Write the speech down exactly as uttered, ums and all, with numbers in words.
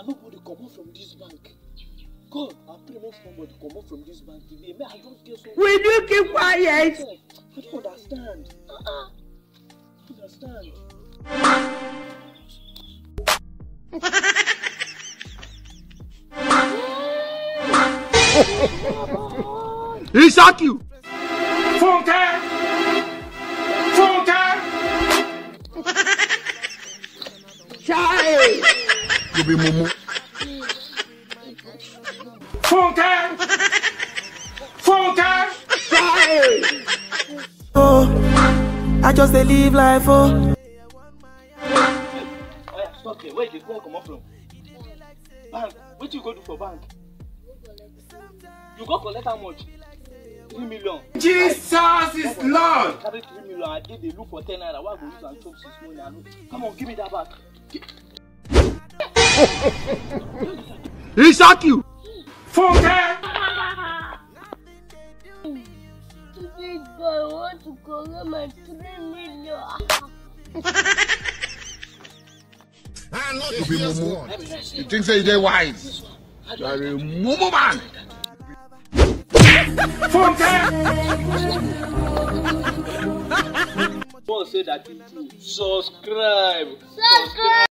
and nobody come out from this bank. God, I pray make somebody come out from this bank today. May I just get some. Will you keep quiet? I don't understand. Uh-uh. I don't understand. He shot you. Funke! Funke! Child! You be mumu. Funke! Funke! Child! Oh, I just dey live life, oh. Oh yeah, stop there. Where did you come out from? Bank. What do you go do for bank? You go collect how much? Three million. Jesus is Lord! Carry three million. I did they look for ten naira. Why go use and chop six money? Come on, give me that back. He shot you. Funke! Today, boy, I want to collect my three million. You be mumu. You think say you dey wise? You are a mumu man. Funke! Paul said that you subscribe. Subscribe.